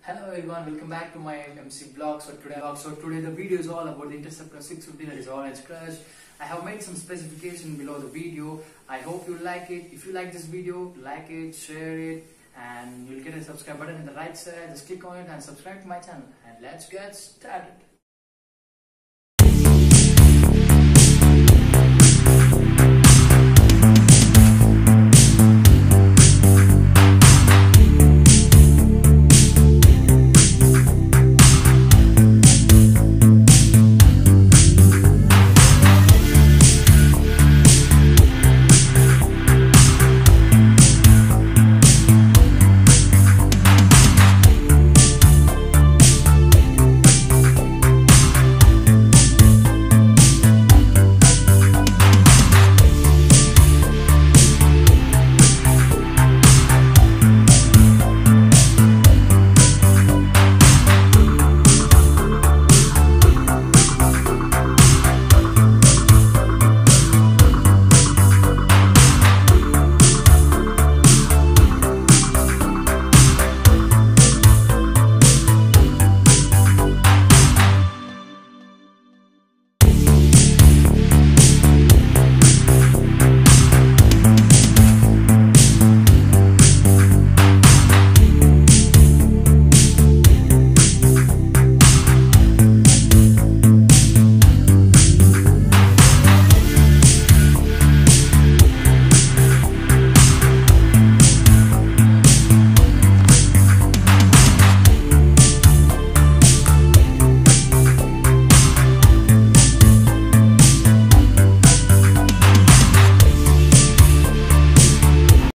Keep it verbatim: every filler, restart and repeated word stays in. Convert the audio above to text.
Hello everyone, welcome back to my M C vlog. So today, so today the video is all about the Interceptor six fifty, that is orange crush. I have made some specification below the video. I hope you like it. If you like this video, like it, share it, and you'll get a subscribe button in the right side. Just click on it and subscribe to my channel. And let's get started.